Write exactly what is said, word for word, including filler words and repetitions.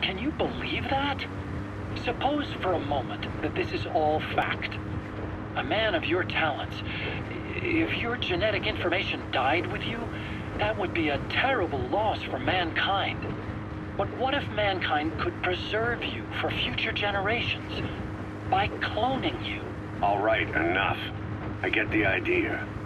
Can you believe that? Suppose for a moment that this is all fact. A man of your talents, if your genetic information died with you, that would be a terrible loss for mankind. But what if mankind could preserve you for future generations by cloning you? All right, enough. I get the idea.